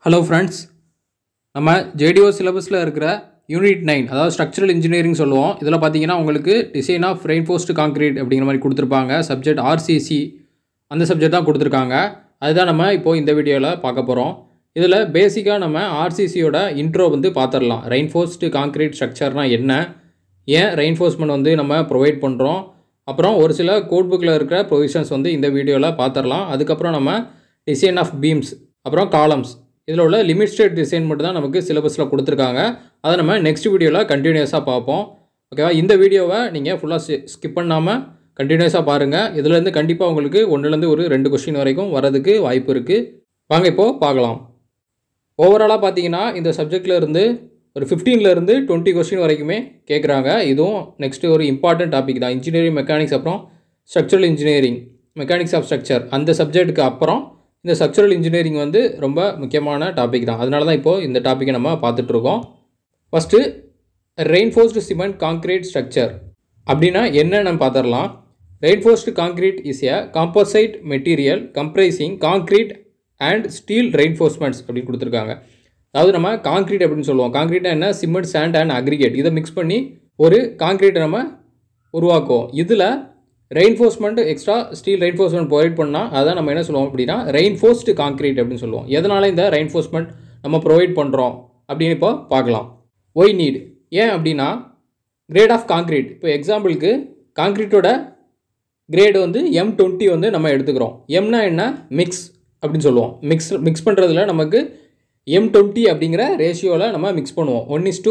Hello friends, நம்ம JDO syllabusல இருக்கிற unit 9 அதாவது ஸ்ட்ரக்சரல் இன்ஜினியரிங் சொல்லுவோம். இதில் பார்த்தீங்கன்னா உங்களுக்கு டிசைன் ஆஃப் ரெயின்ஃபோர்ஸ்ட் கான்கிரீட் அப்படிங்கிற மாதிரி கொடுத்துருப்பாங்க. சப்ஜெக்ட் RCC அந்த சப்ஜெக்ட் தான் கொடுத்துருக்காங்க. அதுதான் நம்ம இப்போது இந்த வீடியோவில் பார்க்க போகிறோம். இதில் பேசிக்காக நம்ம RCCயோட இன்ட்ரோ வந்து பார்த்துடலாம். ரெயின்ஃபோர்ஸ்ட் கான்கிரீட் ஸ்ட்ரக்சர்னால் என்ன, ஏன் ரெயின்ஃபோர்ஸ்மெண்ட் வந்து நம்ம ப்ரொவைட் பண்ணுறோம், அப்புறம் ஒரு சில கோட் புக்கில் இருக்கிற ப்ரொவிஷன்ஸ் வந்து இந்த வீடியோவில் பார்த்துடலாம். அதுக்கப்புறம் நம்ம டிசைன் ஆஃப் பீம்ஸ், அப்புறம் காலம்ஸ், இதில் உள்ள லிமிட் ஸ்டேட் டிசைன் மட்டும் தான் நமக்கு சிலபஸில் கொடுத்துருக்காங்க. அதை நம்ம நெக்ஸ்ட் வீடியோவில் கண்டினியூஸாக பார்ப்போம். ஓகேவா? இந்த வீடியோவை நீங்கள் ஃபுல்லாக ஸ்கிப் பண்ணாமல் கண்டினியூஸாக பாருங்கள். இதுலேருந்து கண்டிப்பாக உங்களுக்கு ஒன்றுலேருந்து ஒரு 2 கொஸ்டின் வரைக்கும் வரதுக்கு வாய்ப்பு இருக்குது. வாங்க இப்போது பார்க்கலாம். ஓவராலாக பார்த்தீங்கன்னா இந்த சப்ஜெக்டில் இருந்து ஒரு 15லேருந்து 20 கொஸ்டின் வரைக்குமே கேட்குறாங்க. இதுவும் நெக்ஸ்ட்டு ஒரு இம்பார்ட்டன்ட் டாபிக் தான். இன்ஜினியரிங் மெக்கானிக்ஸ், அப்புறம் structural engineering, mechanics of structure, அந்த சப்ஜெக்ட்டுக்கு அப்புறம் இந்த ஸ்ட்ரக்சரல் இன்ஜினியரிங் வந்து ரொம்ப முக்கியமான டாபிக் தான். அதனால தான் இப்போது இந்த டாப்பிக்கை நம்ம பார்த்துட்ருக்கோம். First reinforced cement concrete structure அப்படின்னா என்னன்னு பார்த்துடலாம். Reinforced concrete is a composite material comprising concrete and steel reinforcements அப்படின்னு கொடுத்துருக்காங்க. அதாவது நம்ம கான்கிரீட் அப்படின்னு சொல்லுவோம். கான்கிரீட்னா என்ன? சிமெண்ட், சாண்ட் அண்ட் அக்ரிகேட், இதை மிக்ஸ் பண்ணி ஒரு கான்கிரீட்டை நம்ம உருவாக்குவோம். இதில் reinforcement, extra steel reinforcement provide பண்ணால் அதான் நம்ம என்ன சொல்லுவோம் அப்படின்னா ரெயின்ஃபோர்ஸ்டு கான்கிரீட் அப்படின்னு சொல்லுவோம். எதனால் இந்த ரெயின்ஃபோர்ஸ்மெண்ட் நம்ம ப்ரொவைட் பண்ணுறோம் அப்படின்னு இப்போ பார்க்கலாம். ஒய் நீட், ஏன் அப்படின்னா கிரேட் ஆஃப் கான்கிரீட். இப்போ எக்ஸாம்பிளுக்கு கான்கிரீட்டோட கிரேடு வந்து M20 வந்து நம்ம எடுத்துக்கிறோம். எம்னா என்ன? மிக்ஸ் அப்படின்னு சொல்லுவோம். மிக்ஸ் பண்ணுறதுல நமக்கு M20 அப்படிங்கிற ரேஷியோவில் நம்ம மிக்ஸ் பண்ணுவோம்.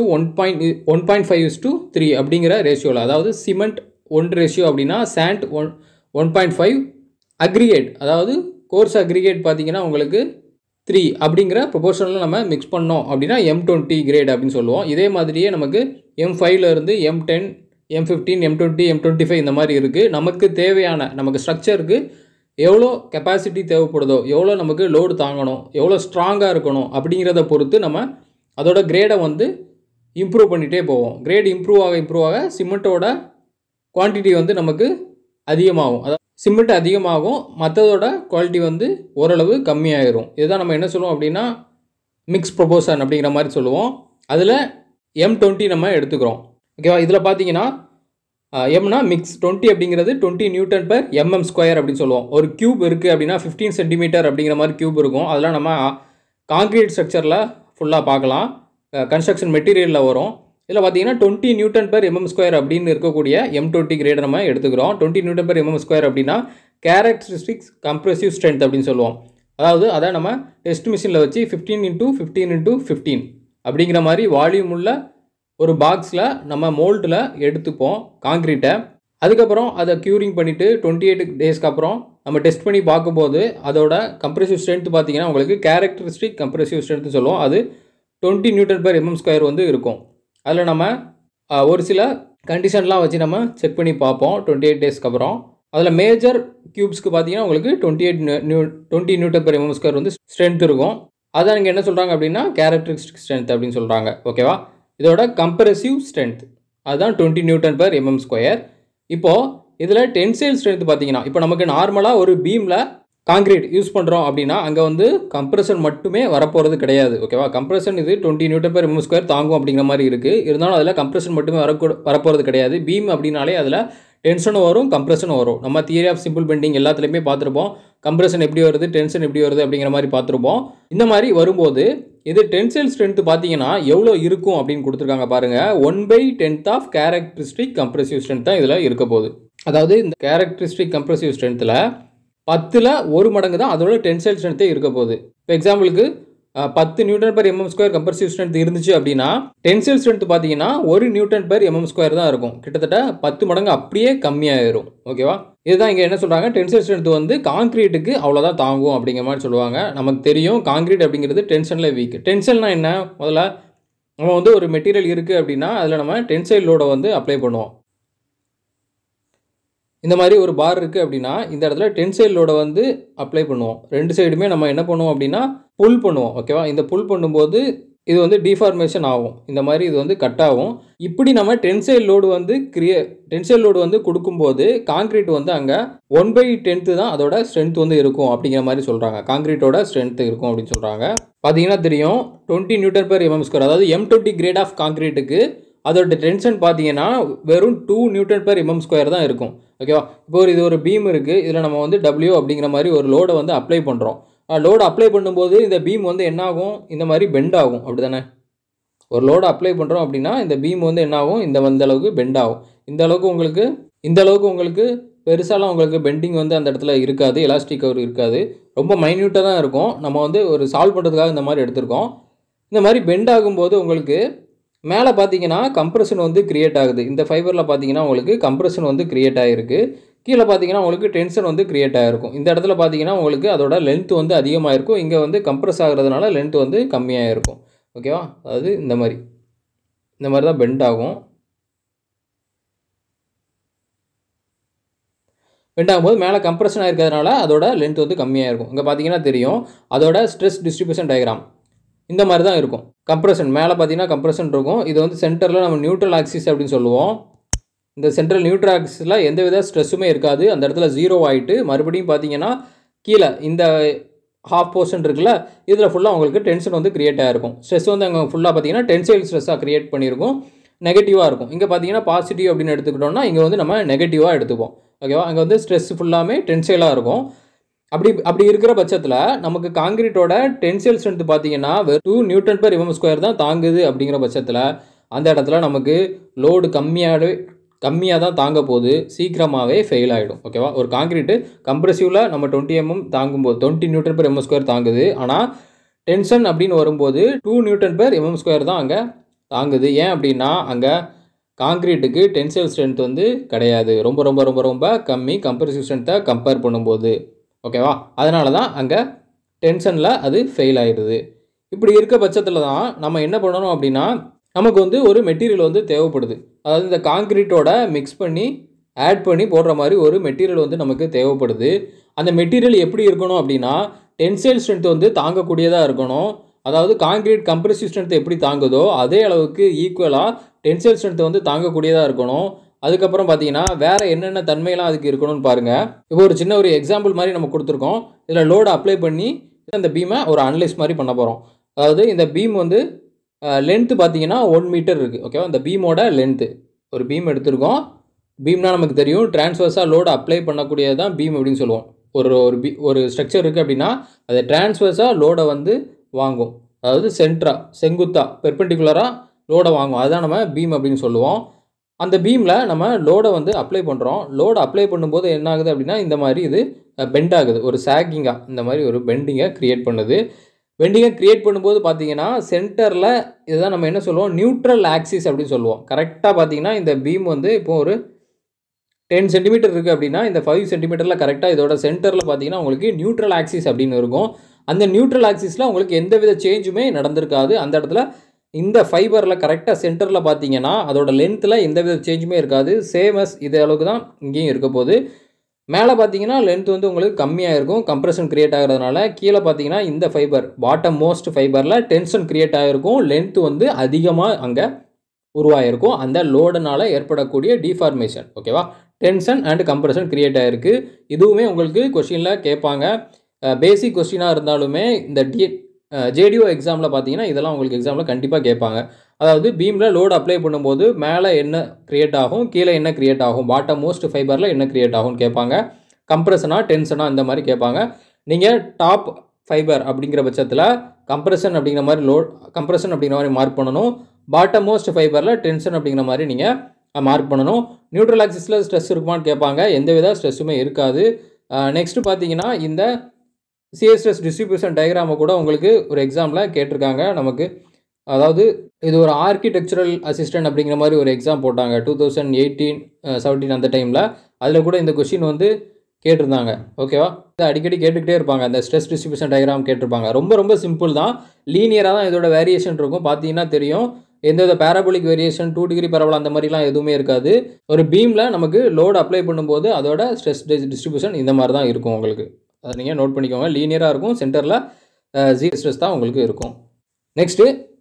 1:1.5:3 அப்படிங்கிற ரேஷியோவில். அதாவது சிமெண்ட் 1 ரேஷியோ அப்படின்னா சாண்ட் 1.5, அக்ரிகேட் அதாவது கோர்ஸ் அக்ரிகேட் பார்த்தீங்கன்னா உங்களுக்கு 3 அப்படிங்கிற ப்ரொபோர்ஷனில் நம்ம மிக்ஸ் பண்ணோம் அப்படின்னா M20 கிரேட் அப்படின்னு சொல்லுவோம். இதே மாதிரியே நமக்கு M5லேருந்து M10, M15, M20, M25 இந்த மாதிரி இருக்குது. நமக்கு தேவையான நமக்கு ஸ்ட்ரக்சருக்கு எவ்வளோ கெப்பாசிட்டி தேவைப்படுதோ, எவ்வளோ நமக்கு லோடு தாங்கணும், எவ்வளோ ஸ்ட்ராங்காக இருக்கணும் அப்படிங்கிறத பொறுத்து நம்ம அதோட கிரேடை வந்து இம்ப்ரூவ் பண்ணிகிட்டே போவோம். கிரேட் இம்ப்ரூவ் ஆக சிமெண்ட்டோட குவான்டிட்டி வந்து நமக்கு அதிகமாகும். அதாவது சிமெண்ட் அதிகமாகும், மற்றதோட குவாலிட்டி வந்து ஓரளவு கம்மியாயிரும். இதுதான் நம்ம என்ன சொல்லுவோம் அப்படின்னா மிக்ஸ் ப்ரொபோர்ஷன் அப்படிங்கிற மாதிரி சொல்லுவோம். அதில் M20 நம்ம எடுத்துக்கிறோம். ஓகேவா? இதில் பார்த்தீங்கன்னா எம்னா மிக்ஸ், 20 அப்படிங்கிறது 20 Nm/mm² அப்படின்னு சொல்லுவோம். ஒரு கியூப் இருக்குது அப்படின்னா 15 சென்டிமீட்டர் அப்படிங்கிற மாதிரி கியூப் இருக்கும். அதெல்லாம் நம்ம கான்கிரீட் ஸ்ட்ரக்சரில் ஃபுல்லாக பார்க்கலாம். கன்ஸ்ட்ரக்ஷன் மெட்டீரியலில் வரும். இதில் பார்த்தீங்கன்னா 20 Nm/mm² அப்படின்னு இருக்கக்கூடிய M20 கிரேடை நம்ம எடுத்துக்கிறோம். 20 Nm/mm² அப்படின்னா கேரக்டரிஸ்டிக்ஸ் கம்ப்ரெசிவ் ஸ்ட்ரென்த் அப்படின்னு சொல்லுவோம். அதாவது அதை நம்ம டெஸ்ட் மிஷினில் வச்சு 15x15x15 அப்படிங்கிற மாதிரி வால்யூம் உள்ள ஒரு பாக்ஸில் நம்ம மோல்டில் எடுத்துப்போம் கான்கிரீட்டை. அதுக்கப்புறம் அதை க்யூரிங் பண்ணிவிட்டு 28 டேஸ்க்கு அப்புறம் நம்ம டெஸ்ட் பண்ணி பார்க்கும்போது அதோட கம்ப்ரெசிவ் ஸ்ட்ரென்த் பார்த்தீங்கன்னா உங்களுக்கு கேரக்டரிஸ்டிக் கம்ப்ரெசிவ் ஸ்ட்ரென்த் சொல்லுவோம். அது 20 Nm/mm² வந்து இருக்கும். அதில் நம்ம ஒரு சில கண்டிஷன்லாம் வச்சு நம்ம செக் பண்ணி பார்ப்போம் 28 டேஸ்க்கு அப்புறம். அதில் மேஜர் கியூப்ஸ்க்கு பார்த்தீங்கன்னா உங்களுக்கு 20 Nm/mm² வந்து ஸ்ட்ரென்த் இருக்கும். அதான் நீங்கள் என்ன சொல்கிறாங்க அப்படின்னா கேரக்டரிஸ்டிக் ஸ்ட்ரென்த் அப்படின்னு சொல்கிறாங்க. ஓகேவா? இதோட கம்ப்ரெசிவ் ஸ்ட்ரென்த் அதுதான் 20 Nm/mm². இப்போது இதில் டென்சைல் ஸ்ட்ரென்த் பார்த்தீங்கன்னா இப்போ நமக்கு நார்மலாக ஒரு பீமில் கான்கிரீட் யூஸ் பண்ணுறோம் அப்படின்னா அங்கே வந்து கம்ப்ரெஷன் மட்டுமே வரப்போகிறது கிடையாது. ஓகேவா? கம்ப்ரெஷன் இது 20 Nm/mm² தாங்கும் அப்படிங்கிற மாதிரி இருக்குது. இருந்தாலும் அதில் கம்ப்ரெஷன் மட்டுமே வரப்போகிறது கிடையாது. பீம் அப்படின்னாலே அதில் டென்ஷனும் வரும், கம்ப்ரெஷனும் வரும். நம்ம தியரி ஆஃப் சிம்பிள் பெண்டிங் எல்லாத்துலேயுமே பார்த்துருப்போம். கம்ப்ரெஷன் எப்படி வருது, டென்ஷன் எப்படி வருது அப்படிங்கிற மாதிரி பார்த்துருப்போம். இந்த மாதிரி வரும்போது இது டென்சைல் ஸ்ட்ரென்த் பார்த்தீங்கன்னா எவ்வளோ இருக்கும் அப்படின்னு கொடுத்துருக்காங்க பாருங்கள். 1/10 ஆஃப் கேரக்டரிஸ்டிக் கம்ப்ரெசிவ் ஸ்ட்ரென்த் தான் இதில் இருக்க போகுது. அதாவது இந்த கேரக்டரிஸ்டிக் கம்ப்ரெசிவ் ஸ்ட்ரென்த்தில் 10ல் 1 மடங்கு தான் அதோட டென்சைல் ஸ்ட்ரென்த்தே இருக்க போகுது. இப்போ எக்ஸாம்பிளுக்கு 10 Nm/mm² கம்ப்ரெசிவ் ஸ்ட்ரென்த் இருந்துச்சு அப்படின்னா டென்சைல் ஸ்ட்ரென்த் பார்த்தீங்கன்னா 1 Nm/mm² தான் இருக்கும். கிட்டத்தட்ட 10 மடங்கு அப்படியே கம்மியாயிரும். ஓகேவா? இதுதான் இங்கே என்ன சொல்கிறாங்க, டென்சைல் ஸ்ட்ரென்த் வந்து கான்கிரீட்டுக்கு அவ்வளோதான் தாங்கும் அப்படிங்கிற மாதிரி சொல்லுவாங்க. நமக்கு தெரியும் கான்கிரீட் அப்படிங்கிறது டென்ஷனில் வீக். டென்ஷன்னா என்ன? முதல்ல நம்ம வந்து ஒரு மெட்டீரியல் இருக்குது அப்படின்னா அதில் நம்ம டென்சைல் லோடை வந்து அப்ளை பண்ணுவோம். இந்த மாதிரி ஒரு பார் இருக்குது அப்படின்னா இந்த இடத்துல டென்சைல் லோடை வந்து அப்ளை பண்ணுவோம். 2 சைடுமே நம்ம என்ன பண்ணுவோம் அப்படின்னா புல் பண்ணுவோம். ஓகேவா? இந்த புல் பண்ணும்போது இது வந்து டிஃபார்மேஷன் ஆகும். இந்த மாதிரி இது வந்து கட் ஆகும். இப்படி நம்ம டென்சைல் லோடு வந்து டென்சைல் லோடு வந்து கொடுக்கும்போது காங்கிரீட் வந்து அங்கே 1/10 தான் அதோட ஸ்ட்ரென்த் வந்து இருக்கும் அப்படிங்கிற மாதிரி சொல்கிறாங்க. காங்கிரீட்டோட ஸ்ட்ரென்த் இருக்கும் அப்படின்னு சொல்கிறாங்க. பார்த்தீங்கன்னா தெரியும் 20 Nm², அதாவது M20 கிரேட் ஆஃப் காங்கிரீட்டுக்கு அதோட டென்ஷன் பார்த்தீங்கன்னா வெறும் 2 Nm² தான் இருக்கும். ஓகேவா? இப்போ இது ஒரு பீம் இருக்குது. இதில் நம்ம வந்து W அப்படிங்கிற மாதிரி ஒரு லோடை வந்து அப்ளை பண்ணுறோம். லோடு அப்ளை பண்ணும்போது இந்த பீம் வந்து என்ன ஆகும்? இந்த மாதிரி பெண்ட் ஆகும். அப்படி தானே? ஒரு லோடு அப்ளை பண்ணுறோம் அப்படின்னா இந்த பீம் வந்து என்ன ஆகும்? இந்த அளவுக்கு பெண்ட் ஆகும். இந்த அளவுக்கு உங்களுக்கு பெருசாலாம் உங்களுக்கு பெண்டிங் வந்து அந்த இடத்துல இருக்காது. எலாஸ்டிக் கவர் இருக்காது. ரொம்ப மைன்யூட்டாக தான் இருக்கும். நம்ம வந்து ஒரு சால்வ் பண்ணுறதுக்காக இந்த மாதிரி எடுத்திருக்கோம். இந்த மாதிரி பெண்ட் ஆகும்போது உங்களுக்கு மேலே பார்த்தீங்கன்னா கம்ப்ரெஷன் வந்து கிரியேட் ஆகுது. இந்த ஃபைபரில் பார்த்தீங்கன்னா உங்களுக்கு கம்ப்ரெஷன் வந்து கிரியேட் ஆகிருக்கு. கீழே பார்த்தீங்கன்னா உங்களுக்கு டென்ஷன் வந்து கிரியேட் ஆகிருக்கும். இந்த இடத்துல பார்த்தீங்கன்னா உங்களுக்கு அதோட லென்த் வந்து அதிகமாக இருக்கும். இங்கே வந்து கம்ப்ரெஸ் ஆகிறதுனால லென்த் வந்து கம்மியாக இருக்கும். ஓகேவா? அதாவது இந்த மாதிரி தான் பெண்ட் ஆகும். பெண்ட் ஆகும்போது மேலே கம்ப்ரெஷன் ஆகிருக்கிறதுனால அதோட லென்த் வந்து கம்மியாக இருக்கும். இங்கே பார்த்தீங்கன்னா தெரியும் அதோட ஸ்ட்ரெஸ் டிஸ்ட்ரிபியூஷன் டயக்ராம் இந்த மாதிரி தான் இருக்கும். கம்ப்ரெஷன் மேலே பார்த்தீங்கன்னா கம்ப்ரெஷன் இருக்கும். இது வந்து சென்டரில் நம்ம நியூட்ரல் ஆக்சிஸ் அப்படின்னு சொல்லுவோம். இந்த சென்ட்ரல் நியூட்ரல் ஆக்சிஸில் எந்தவித ஸ்ட்ரெஸ்ஸுமே இருக்காது. அந்த இடத்துல 0 ஆகிட்டு மறுபடியும் பார்த்தீங்கன்னா கீழே இந்த ஹாஃப் போர்ஷன் இருக்குல்ல, இதில் ஃபுல்லாக உங்களுக்கு டென்ஷன் வந்து கிரியேட் ஆகிருக்கும். ஸ்ட்ரெஸ் வந்து அங்கே ஃபுல்லாக பார்த்தீங்கன்னா டென்சைல் ஸ்ட்ரெஸ்ஸாக கிரியேட் பண்ணியிருக்கும். நெகட்டிவாக இருக்கும். இங்கே பார்த்தீங்கன்னா பாசிட்டிவ் அப்படின்னு எடுத்துக்கிட்டோம்னா இங்கே வந்து நம்ம நெகட்டிவாக எடுத்துப்போம். ஓகேவா? அங்கே வந்து ஸ்ட்ரெஸ் ஃபுல்லாமே டென்சைலாக இருக்கும். அப்படி இருக்கிற பட்சத்தில் நமக்கு காங்கிரீட்டோட டென்சைல் ஸ்ட்ரென்த் பார்த்தீங்கன்னா 2 Nm² தான் தாங்குது. அப்படிங்கிற பட்சத்தில் அந்த இடத்துல நமக்கு லோடு கம்மியாக தான் தாங்க போது, சீக்கிரமாகவே ஃபெயில் ஆகிடும். ஓகேவா? ஒரு காங்கிரீட்டு கம்ப்ரெசிவில் நம்ம 20 mm தாங்கும்போது 20 Nm² தாங்குது. ஆனால் டென்ஷன் அப்படின்னு வரும்போது 2 Nm² தான் அங்கே தாங்குது. ஏன் அப்படின்னா அங்கே காங்கிரீட்டுக்கு டென்சைல் ஸ்ட்ரென்த் வந்து கிடையாது. ரொம்ப ரொம்ப ரொம்ப ரொம்ப கம்மி கம்ப்ரெசிவ் ஸ்ட்ரென்த்தை கம்பேர் பண்ணும்போது. ஓகேவா? அதனால தான் அங்கே டென்ஷனில் அது ஃபெயில் ஆகிடுது. இப்படி இருக்க பட்சத்தில் தான் நம்ம என்ன பண்ணணும் அப்படின்னா நமக்கு வந்து ஒரு மெட்டீரியல் வந்து தேவைப்படுது. அதாவது இந்த காங்கிரீட்டோட மிக்ஸ் பண்ணி ஆட் பண்ணி போடுற மாதிரி ஒரு மெட்டீரியல் வந்து நமக்கு தேவைப்படுது. அந்த மெட்டீரியல் எப்படி இருக்கணும் அப்படின்னா டென்சைல் ஸ்ட்ரென்த் வந்து தாங்கக்கூடியதாக இருக்கணும். அதாவது காங்கிரீட் கம்ப்ரெசிவ் ஸ்ட்ரென்த் எப்படி தாங்குதோ அதே அளவுக்கு ஈக்குவலாக டென்சைல் ஸ்ட்ரென்த் வந்து தாங்கக்கூடியதாக இருக்கணும். அதுக்கப்புறம் பார்த்தீங்கன்னா வேறு என்னென்ன தன்மையெல்லாம் அதுக்கு இருக்கணும்னு பாருங்கள். இப்போ ஒரு சின்ன ஒரு எக்ஸாம்பிள் மாதிரி நம்ம கொடுத்துருக்கோம். இதில் லோடு அப்ளை பண்ணி இந்த பீமை ஒரு அனலைஸ் மாதிரி பண்ண போகிறோம். அதாவது இந்த பீம் வந்து லென்த்து பார்த்தீங்கன்னா 1 மீட்டர் இருக்குது. ஓகேவா? இந்த பீமோட லென்த்து ஒரு பீம் எடுத்திருக்கோம். பீம்னா நமக்கு தெரியும் டிரான்ஸ்வர்ஸாக லோடு அப்ளை பண்ணக்கூடியது தான் பீம் அப்படின்னு சொல்லுவோம். ஒரு ஸ்ட்ரக்சர் இருக்குது அப்படின்னா அது டிரான்ஸ்வர்ஸாக லோடை வந்து வாங்கும். அதாவது செங்குத்தாக பெர்பெண்டிகுலராக லோடை வாங்கும். அதுதான் நம்ம பீம் அப்படின்னு சொல்லுவோம். அந்த பீமில் நம்ம லோடை வந்து அப்ளை பண்ணுறோம். லோடை அப்ளை பண்ணும்போது என்ன ஆகுது அப்படின்னா இந்த மாதிரி இது பெண்ட் ஆகுது. ஒரு சாக்கிங்காக இந்த மாதிரி ஒரு பெண்டிங்கை க்ரியேட் பண்ணுது. பெண்டிங்கை க்ரியேட் பண்ணும்போது பார்த்தீங்கன்னா சென்டரில் இதுதான் நம்ம என்ன சொல்லுவோம், நியூட்ரல் ஆக்சிஸ் அப்படின்னு சொல்லுவோம். கரெக்டாக பார்த்தீங்கன்னா இந்த பீம் வந்து இப்போ ஒரு 10 சென்டிமீட்டர் இருக்குது அப்படின்னா இந்த 5 சென்டிமீட்டரில் கரெக்டாக இதோட சென்டரில் பார்த்தீங்கன்னா உங்களுக்கு நியூட்ரல் ஆக்சிஸ் அப்படின்னு இருக்கும். அந்த நியூட்ரல் ஆக்சிஸில் உங்களுக்கு எந்தவித சேஞ்சுமே நடந்திருக்காது. அந்த இடத்துல இந்த ஃபைபரில் கரெக்டாக சென்டரில் பார்த்தீங்கன்னா அதோட லென்த்தில் எந்தவித சேஞ்சுமே இருக்காது. சேமஸ் இது அளவுக்கு தான் இங்கேயும் இருக்க போகுது. மேலே பார்த்தீங்கன்னா லென்த் வந்து உங்களுக்கு கம்மியாக இருக்கும் கம்ப்ரெஷன் கிரியேட் ஆகிறதுனால. கீழே பார்த்தீங்கன்னா இந்த ஃபைபர் பாட்டம் மோஸ்ட் ஃபைபரில் டென்ஷன் கிரியேட் ஆகிருக்கும். லென்த் வந்து அதிகமாக அங்கே உருவாகிருக்கும். அந்த லோடுனால் ஏற்படக்கூடிய டிஃபார்மேஷன். ஓகேவா? டென்ஷன் அண்ட் கம்ப்ரெஷன் கிரியேட் ஆகிருக்கு. இதுவுமே உங்களுக்கு கொஸ்டினில் கேட்பாங்க. பேசிக் கொஸ்டினாக இருந்தாலுமே இந்த ஜேடிஓ எக்ஸாமில் பார்த்தீங்கன்னா இதெல்லாம் உங்களுக்கு எக்ஸாமில் கண்டிப்பாக கேட்பாங்க. அதாவது பீமில் லோடு அப்ளை பண்ணும்போது மேலே என்ன கிரியேட் ஆகும், கீழே என்ன கிரியேட் ஆகும், பாட்டம் மோஸ்ட் ஃபைபரில் என்ன கிரியேட் ஆகும்னு கேட்பாங்க. கம்ப்ரெஷனா டென்ஷனா இந்த மாதிரி கேட்பாங்க. நீங்கள் டாப் ஃபைபர் அப்படிங்கிற பட்சத்தில் கம்ப்ரெஷன் அப்படிங்கிற மாதிரி மார்க் பண்ணணும். பாட்டம் மோஸ்ட் ஃபைபரில் டென்ஷன் அப்படிங்கிற மாதிரி நீங்கள் மார்க் பண்ணணும். நியூட்ரல் ஆக்சிஸில் ஸ்ட்ரெஸ் இருக்குமான்னு கேட்பாங்க. எந்தவித ஸ்ட்ரெஸ்ஸுமே இருக்காது. நெக்ஸ்ட்டு பார்த்தீங்கன்னா இந்த சிஎஸ்எஸ் டிஸ்ட்ரிபியூஷன் டயக்ராமை கூட உங்களுக்கு ஒரு எக்ஸாமில் கேட்டிருக்காங்க நமக்கு. அதாவது இது ஒரு ஆர்கிடெக்சரல் அசிஸ்டன்ட் அப்படிங்கிற மாதிரி ஒரு எக்ஸாம் போட்டாங்க 2018-17 அந்த டைமில். அதில் கூட இந்த கொஷின் வந்து கேட்டிருந்தாங்க. ஓகேவா? இதை அடிக்கடி கேட்டுக்கிட்டே இருப்பாங்க. அந்த ஸ்ட்ரெஸ் டிஸ்ட்ரிபியூஷன் டயக்ராம் கேட்டிருப்பாங்க. ரொம்ப ரொம்ப சிம்பிள் தான். லீனியராக தான் இதோட வேரியேஷன் இருக்கும். பார்த்தீங்கன்னா தெரியும் எந்தவித பேராபோலிக் வேரியேஷன் 2 டிகிரி பரவல் அந்த மாதிரிலாம் எதுவுமே இருக்காது. ஒரு பீமில் நமக்கு லோடு அப்ளை பண்ணும்போது அதோட ஸ்ட்ரெஸ் டிஸ்ட்ரிபியூஷன் இந்த மாதிரி தான் இருக்கும். உங்களுக்கு அதை நீங்கள் நோட் பண்ணிக்கோங்க. லீனியராக இருக்கும். சென்டரில் ஜீரோ ஸ்ட்ரெஸ் தான் உங்களுக்கு இருக்கும். நெக்ஸ்ட்டு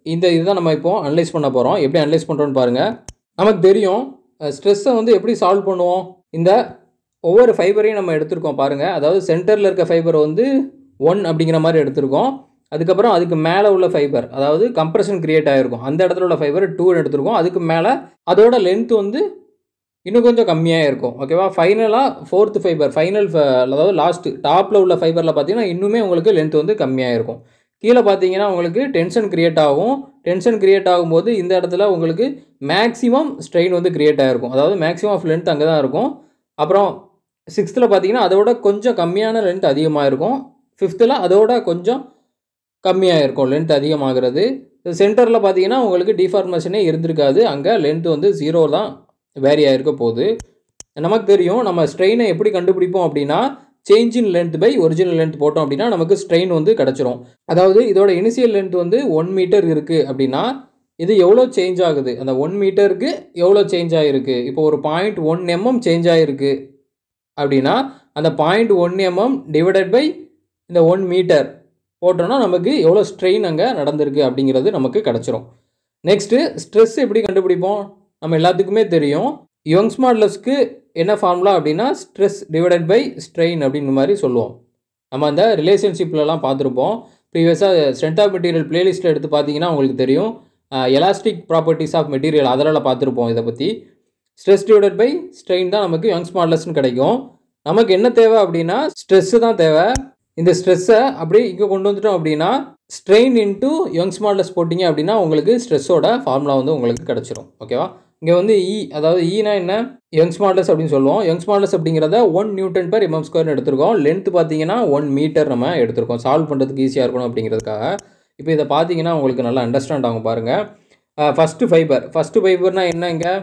இதுதான் நம்ம இப்போ அனலைஸ் பண்ண போகிறோம். எப்படி அனலைஸ் பண்ணுறோன்னு பாருங்கள். நமக்கு தெரியும் ஸ்ட்ரெஸ்ஸை வந்து எப்படி சால்வ் பண்ணுவோம். இந்த ஒவ்வொரு ஃபைபரையும் நம்ம எடுத்திருக்கோம் பாருங்கள். அதாவது சென்டரில் இருக்க ஃபைபரை வந்து 1 அப்படிங்கிற மாதிரி எடுத்திருக்கோம். அதுக்கப்புறம் அதுக்கு மேலே உள்ள ஃபைபர், அதாவது கம்ப்ரெஷன் கிரியேட் ஆகிருக்கும், அந்த இடத்துல உள்ள ஃபைபர் 2 எடுத்திருக்கோம். அதுக்கு மேலே அதோட லென்த் வந்து இன்னும் கொஞ்சம் கம்மியாக இருக்கும். ஓகேவா. ஃபைனலாக 4th ஃபைபர், அதாவது லாஸ்ட்டு டாப்பில் உள்ள ஃபைபரில் பார்த்தீங்கன்னா இன்னுமே உங்களுக்கு லென்த் வந்து கம்மியாக இருக்கும். கீழே பார்த்தீங்கன்னா உங்களுக்கு டென்ஷன் கிரியேட் ஆகும். டென்ஷன் கிரியேட் ஆகும்போது இந்த இடத்துல உங்களுக்கு மேக்ஸிமம் ஸ்ட்ரெயின் வந்து கிரியேட் ஆகிருக்கும். அதாவது மேக்ஸிமம் ஆஃப் லென்த் அங்கே தான் இருக்கும். அப்புறம் 6th பார்த்தீங்கன்னா அதோட கொஞ்சம் கம்மியான லென்த் அதிகமாக இருக்கும். 5th அதோட கொஞ்சம் கம்மியாக இருக்கும் லென்த் அதிகமாகிறது. சென்டரில் பார்த்தீங்கன்னா உங்களுக்கு டிஃபார்மேஷனே இருந்திருக்காது. அங்கே லென்த் வந்து 0 தான் வேரி ஆகிருக்க போகுது. நமக்கு தெரியும் நம்ம ஸ்ட்ரெயினை எப்படி கண்டுபிடிப்போம் அப்படின்னா, change in length by original length போட்டோம் அப்படின்னா நமக்கு ஸ்ட்ரெயின் வந்து கிடச்சிரும். அதாவது இதோட இனிஷியல் லென்த் வந்து 1 மீட்டர் இருக்குது அப்படின்னா இது எவ்வளோ சேஞ்ச் ஆகுது, அந்த 1 மீட்டருக்கு எவ்வளோ சேஞ்ச் ஆகிருக்கு. இப்போ ஒரு 0.1 mm சேஞ்ச் ஆகிருக்கு அப்படின்னா அந்த 0.1 mm டிவைடட் பை இந்த 1 மீட்டர் போட்டோன்னா நமக்கு எவ்வளோ ஸ்ட்ரெயின் அங்கே நடந்திருக்கு அப்படிங்கிறது நமக்கு கிடச்சிரும். நெக்ஸ்ட்டு ஸ்ட்ரெஸ் எப்படி கண்டுபிடிப்போம். நம்ம எல்லாத்துக்குமே தெரியும் யங்ஸ் மாடுலஸ்க்கு என்ன ஃபார்முலா அப்படின்னா ஸ்ட்ரெஸ் டிவைடட் பை ஸ்ட்ரெயின் அப்படின்ற மாதிரி சொல்லுவோம். நம்ம அந்த ரிலேஷன்ஷிப்லலாம் பார்த்துருப்போம். ப்ரீவியஸாக ஸ்ட்ரென்த் ஆஃப் மெட்டீரியல் பிளேலிஸ்ட்டில் எடுத்து பார்த்தீங்கன்னா உங்களுக்கு தெரியும். எலாஸ்டிக் ப்ராப்பர்ட்டிஸ் ஆஃப் மெட்டீரியல் அதெல்லாம் பார்த்துருப்போம். இதை பற்றி ஸ்ட்ரெஸ் டிவைடட் பை ஸ்ட்ரெயின் தான் நமக்கு யங்ஸ் மாடுலஸ்ன்னு கிடைக்கும். நமக்கு என்ன தேவை அப்படின்னா ஸ்ட்ரெஸ்ஸு தான் தேவை. இந்த ஸ்ட்ரெஸ்ஸை அப்படியே இங்கே கொண்டு வந்துட்டோம் அப்படின்னா ஸ்ட்ரெயின் இன்ட்டு யங்ஸ் மாடுலஸ் போட்டிங்க அப்படின்னா உங்களுக்கு ஸ்ட்ரெஸ்ஸோட ஃபார்முலா வந்து உங்களுக்கு கிடச்சிரும். ஓகேவா. இங்கே வந்து அதாவது ஈனா என்ன, யங்ஸ் மாடுலஸ் அப்படின்னு சொல்லுவோம். யங்ஸ் மாடுலஸ் அப்படிங்கிறத 1 Nm/mm² எடுத்திருக்கோம். லென்த் பார்த்தீங்கன்னா 1 மீட்டர் நம்ம எடுத்திருக்கோம். சால்வ் பண்ணுறதுக்கு ஈஸியாக இருக்கணும் அப்படிங்கிறதுக்காக. இப்போ இதை பார்த்தீங்கன்னா உங்களுக்கு நல்லா அண்டர்ஸ்டாண்ட் ஆகும் பாருங்கள். ஃபஸ்ட்டு ஃபைபர்னால் என்ன இங்கே,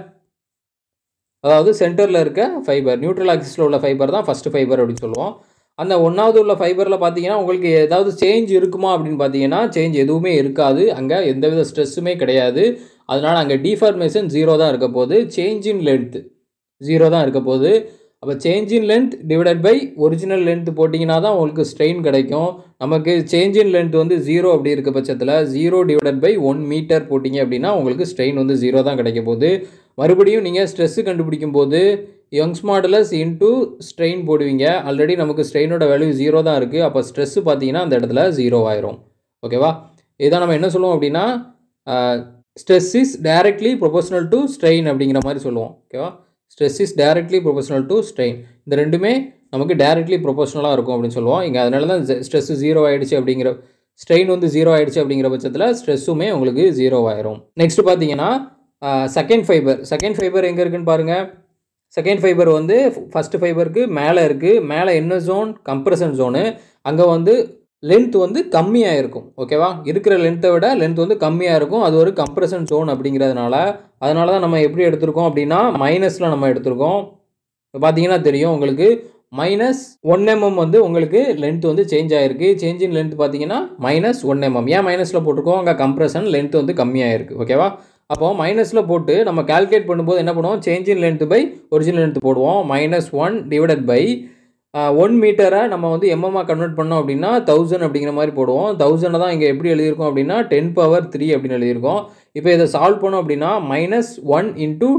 அதாவது சென்டரில் இருக்க ஃபைபர், நியூட்ரல் ஆக்சிஸில் உள்ள ஃபைபர் தான் ஃபஸ்ட்டு ஃபைபர் அப்படின்னு சொல்லுவோம். அந்த 1வது உள்ள ஃபைபரில் பார்த்தீங்கன்னா உங்களுக்கு ஏதாவது சேஞ்ச் இருக்குமா அப்படின்னு பார்த்தீங்கன்னா சேஞ்ச் எதுவுமே இருக்காது. அங்கே எந்தவித ஸ்ட்ரெஸ்ஸுமே கிடையாது. அதனால் அங்கே டிஃபார்மேஷன் 0 தான் இருக்க போகுது. சேஞ்ச் இன் லென்த் 0 தான் இருக்க போகுது. அப்போ change in length divided by original length போட்டிங்கன்னா தான் உங்களுக்கு ஸ்ட்ரெயின் கிடைக்கும். நமக்கு சேஞ்ச் இன் லென்த் வந்து 0 அப்படி இருக்க பட்சத்தில் 0 டிவைடட் பை 1 மீட்டர் போட்டிங்க அப்படின்னா உங்களுக்கு ஸ்ட்ரெயின் வந்து 0 தான் கிடைக்க போகுது. மறுபடியும் நீங்கள் ஸ்ட்ரெஸ்ஸு கண்டுபிடிக்கும் போது யங்ஸ் மாடுலஸ் இன்ட்டு ஸ்ட்ரெயின் போடுவீங்க. ஆல்ரெடி நமக்கு ஸ்ட்ரெயினோட வேல்யூ 0 தான் இருக்குது. அப்போ ஸ்ட்ரெஸ்ஸு பார்த்தீங்கன்னா அந்த இடத்துல 0 ஆயிரும். ஓகேவா. இதான் நம்ம என்ன சொல்லுவோம் அப்படின்னா stress is directly proportional to strain அப்படிங்கிற மாதிரி சொல்லுவோம். ஓகேவா. Stress is directly proportional to strain. இந்த ரெண்டுமே நமக்கு டைரக்ட்லி ப்ரொபோஷனலாக இருக்கும் அப்படின்னு சொல்லுவோம். இங்கே அதனால தான் ஸ்ட்ரெஸ் 0 ஆகிடுச்சு அப்படிங்கிற, ஸ்ட்ரெயின் வந்து 0 ஆகிடுச்சு அப்படிங்கிற பட்சத்தில் ஸ்ட்ரெஸ்ஸுமே உங்களுக்கு 0 ஆயிரும். நெக்ஸ்ட் பார்த்தீங்கன்னா செகண்ட் ஃபைபர் எங்கே இருக்குன்னு பாருங்கள். செகண்ட் ஃபைபர் வந்து ஃபஸ்ட்டு ஃபைபருக்கு மேலே இருக்குது. மேலே என்ன ஜோன், கம்ப்ரெஷன் ஜோனு. அங்கே வந்து லென்த் வந்து கம்மியாக இருக்கும். ஓகேவா. இருக்கிற லென்த்தை விட லென்த் வந்து கம்மியாக இருக்கும். அது ஒரு கம்ப்ரெஷன் ஜோன் அப்படிங்கிறதுனால தான் நம்ம எப்படி எடுத்திருக்கோம் அப்படின்னா மைனஸில் நம்ம எடுத்திருக்கோம். இப்போ பார்த்தீங்கன்னா தெரியும் உங்களுக்கு -1 mm வந்து உங்களுக்கு லென்த் வந்து சேஞ்ச் ஆகிருக்கு. சேஞ்ச் இன் லென்த் பார்த்தீங்கன்னா -1 mm. ஏன் மைனஸில் போட்டிருக்கோம், அங்கே கம்ப்ரெஷன் லென்த் வந்து கம்மியாக இருக்குது. ஓகேவா. அப்போது மைனஸில் போட்டு நம்ம கால்குலேட் பண்ணும்போது என்ன பண்ணுவோம், change in length by original length போடுவோம். -1 டிவைடட் பை 1 மீட்டரை நம்ம வந்து எம்எம்மாக கன்வெர்ட் பண்ணோம் அப்படின்னா 1000 அப்படிங்கிற மாதிரி போடுவோம். 1000 தான் இங்கே எப்படி எழுதியிருக்கோம் அப்படின்னா 10⁻³ அப்படின்னு எழுதியிருக்கோம். இப்போ இதை சால்வ் பண்ணோம் அப்படின்னா -1 ×